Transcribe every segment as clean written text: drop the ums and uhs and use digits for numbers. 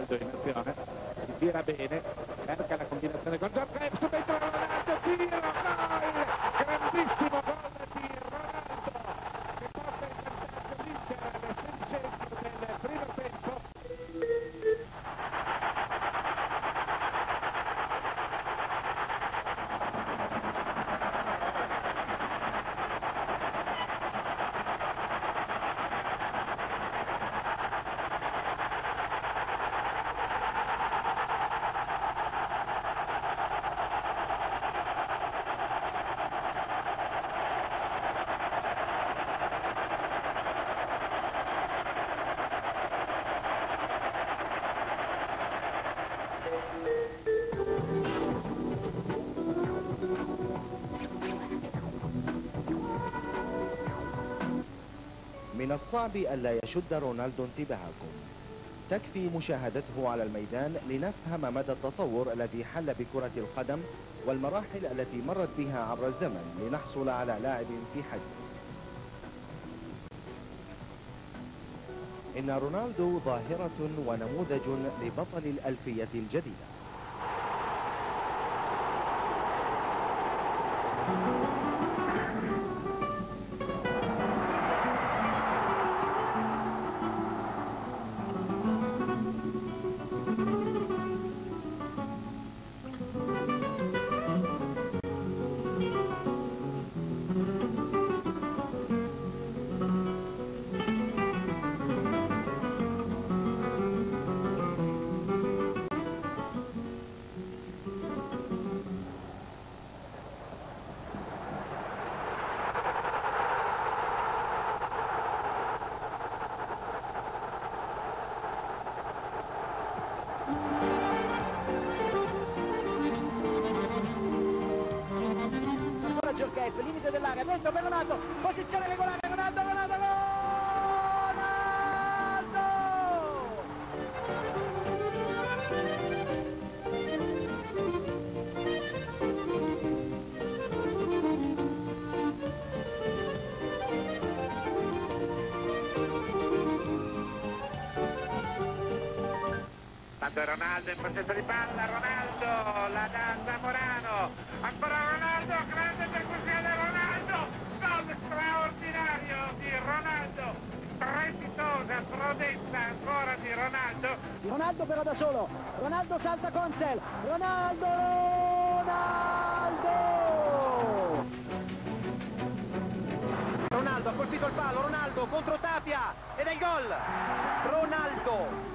Ronaldo in azione, si tira bene, cerca la combinazione con Giorgio, subito Ronaldo, tiro, gol! Grandissimo gol di Ronaldo che porta in vantaggio l'Inter al 16° del primo tempo. من الصعب ألا يشد رونالدو انتباهكم. تكفي مشاهدته على الميدان لنفهم مدى التطور الذي حل بكرة القدم والمراحل التي مرت بها عبر الزمن لنحصل على لاعب في حجمه. إن رونالدو ظاهرة ونموذج لبطل الألفية الجديدة. Giorgio, limite dell'area, dentro per Ronaldo, posizione regolare, Ronaldo, Ronaldo, Ronaldo! Tanto Ronaldo in possesso di palla, Ronaldo, la dà Zamorano, ancora Ronaldo, grande percussione Ronaldo, gol straordinario di Ronaldo, strepitosa prodezza ancora di Ronaldo. Ronaldo però da solo, Ronaldo salta Consel, Ronaldo, Ronaldo ha colpito il palo, Ronaldo contro Tapia ed è il gol, Ronaldo.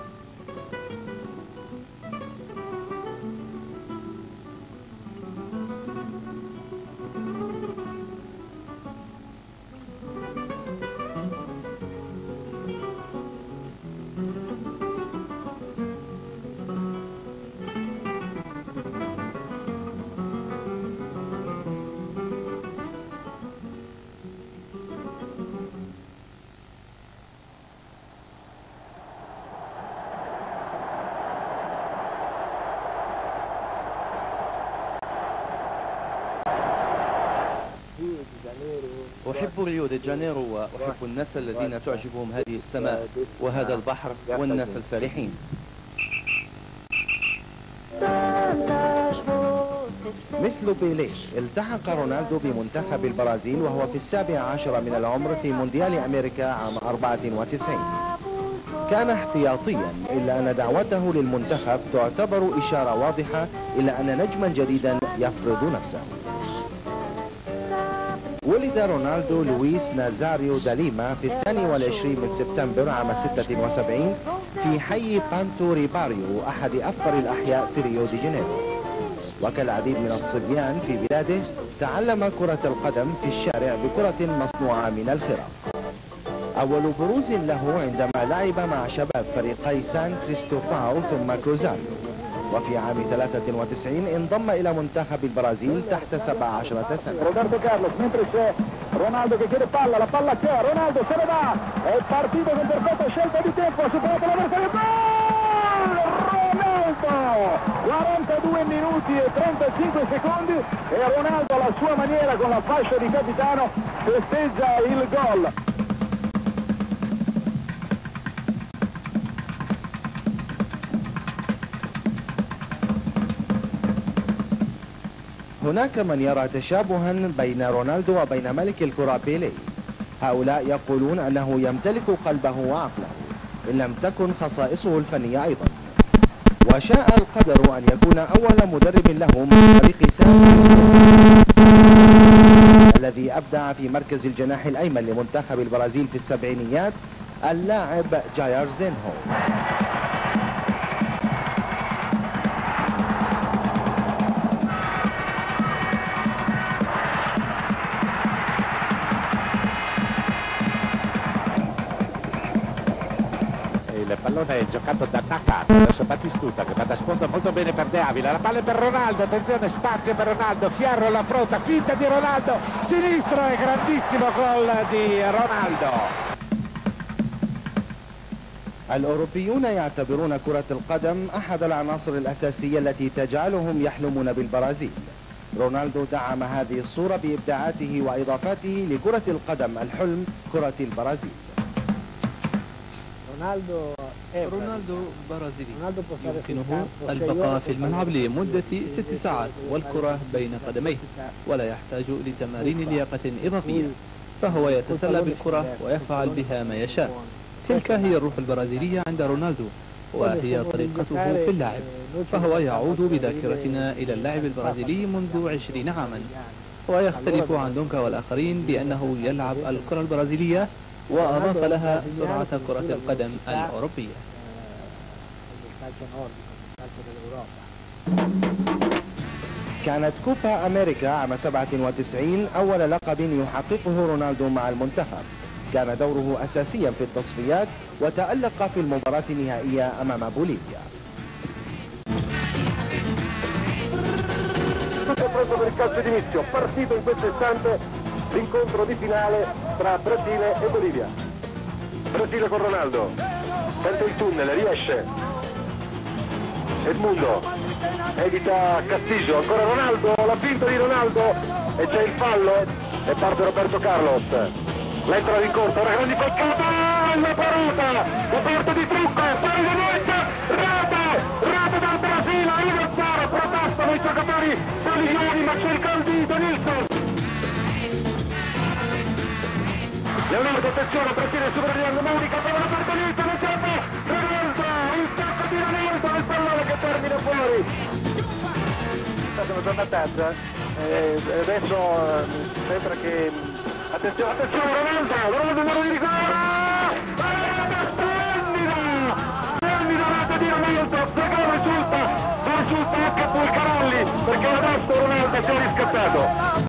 أحب ريو دي جانيرو وأحب الناس الذين تعجبهم هذه السماء وهذا البحر والناس الفارحين. مثل بيليه التحق رونالدو بمنتخب البرازيل وهو في 17 من العمر في مونديال أمريكا عام 94. كان احتياطيا إلا أن دعوته للمنتخب تعتبر إشارة واضحة إلى أن نجما جديدا يفرض نفسه. ولد رونالدو لويس نازاريو داليما في 22 من سبتمبر عام 76 في حي بانتو ريباريو أحد أفقر الأحياء في ريو دي جانيرو. وكالعديد من الصبيان في بلاده تعلم كرة القدم في الشارع بكرة مصنوعة من الخرق. أول بروز له عندما لعب مع شباب فريقي سان كريستوفاو ثم كروزاريو، وفي عام 93 انضم إلى منتخب البرازيل تحت 17 سنة. Roberto Carlos, mentre c'è Ronaldo che chiede palla, la palla c'è, Ronaldo se ne va, è partito con perfetta scelta di tempo, ha superato l'avversario, gol! Ronaldo! 42 minuti e 35 secondi e Ronaldo alla sua maniera con la fascia di capitano festeggia il gol. هناك من يرى تشابها بين رونالدو وبين ملك الكرة بيليه. هؤلاء يقولون أنه يمتلك قلبه وعقله إن لم تكن خصائصه الفنية أيضا. وشاء القدر أن يكون أول مدرب له من فريق الذي أبدع في مركز الجناح الأيمن لمنتخب البرازيل في السبعينيات اللاعب جاير زينهو. Il pallone è giocato da attaccato, adesso Battistuta che va da sponda molto bene per De Avila, la palla è per Ronaldo, attenzione, spazio per Ronaldo, Fierro l'affronta, finta di Ronaldo, sinistro e grandissimo gol di Ronaldo. الأوروبيون يعتبرون كرة القدم أحد العناصر الأساسية التي تجعلهم يحلمون بالبرازيل. رونالدو دعم هذه الصورة بإبداعاته وإضافاته لكرة القدم الحلم كرة البرازيل. رونالدو برازيلي يمكنه البقاء في الملعب لمدة 6 ساعات والكرة بين قدميه ولا يحتاج لتمارين لياقة إضافية، فهو يتسلى بالكرة ويفعل بها ما يشاء. تلك هي الروح البرازيلية عند رونالدو وهي طريقته في اللعب، فهو يعود بذاكرتنا إلى اللاعب البرازيلي منذ 20 عاما، ويختلف عن دونكا والآخرين بأنه يلعب الكرة البرازيلية وأضاف لها سرعة كرة القدم الأوروبية. كانت كوبا أمريكا عام 97 أول لقب يحققه رونالدو مع المنتخب. كان دوره أساسيا في التصفيات وتألق في المباراة النهائية أمام بوليفيا. Per il calcio d'inizio, partito in questo istante l'incontro di finale tra Brasile e Bolivia. Brasile con Ronaldo, tenta il tunnel, riesce. Edmundo, evita Castillo, ancora Ronaldo, la finta di Ronaldo e c'è il fallo e parte Roberto Carlos. L'entra di corsa, una grande coccata, la parata, da parte di Trucco, fuori di destra, rete dal Brasile, 1-0, protestano i giocatori Paliglioni, ma c'è il gol di Denilson. Leonardo, attenzione, Brasile superando Monica, palla per Denilson, Ronaldo, il tacco di Ronaldo, il pallone che termina fuori. È stata una giornataccia, adesso sembra che... Attenzione, Ronaldo numero di rigore! Splendido rete di Ronaldo, secondo risulta anche Pulcarelli, perché adesso Ronaldo si è riscattato.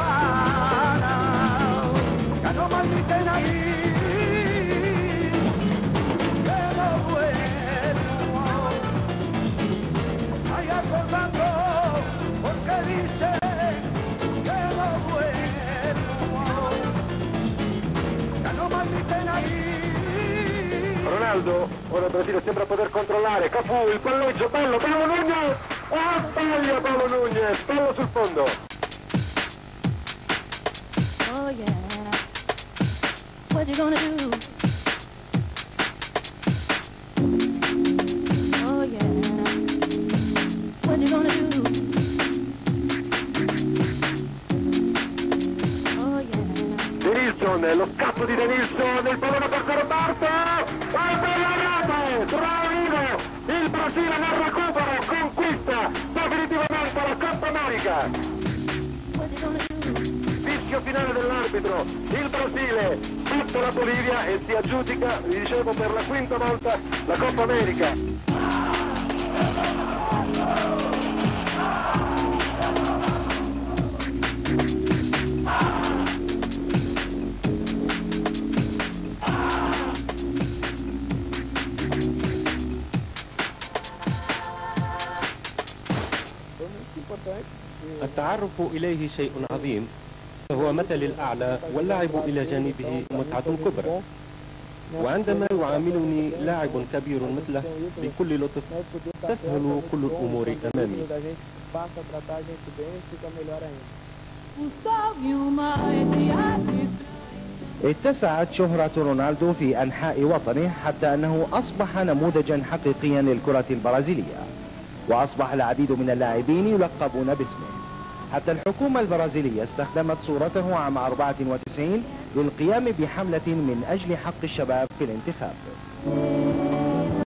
Ronaldo, ora il Brasile sembra poter controllare, Cafu, il palleggio, bello, Paolo Nunez, sbaglia Paolo Nunez, bello sul fondo. Oh yeah, what you gonna do? Oh yeah, what you gonna do? Oh yeah. Denilson, lo scatto di Denilson, il pallone per Roberto, bella rete, 3-1, il Brasile nel recupero, conquista definitivamente la Coppa America. Fischio finale dell'arbitro, il Brasile batte la Bolivia e si aggiudica, vi dicevo, per la quinta volta la Coppa America. التعرف إليه شيء عظيم، فهو مثل الأعلى واللعب إلى جانبه متعة كبرى. وعندما يعاملني لاعب كبير مثله بكل لطف تسهل كل الأمور أمامي. اتسعت شهرة رونالدو في أنحاء وطنه حتى أنه أصبح نموذجا حقيقيا للكرة البرازيلية، وأصبح العديد من اللاعبين يلقبون باسمه. حتى الحكومة البرازيلية استخدمت صورته عام 94 للقيام بحملة من أجل حق الشباب في الانتخاب.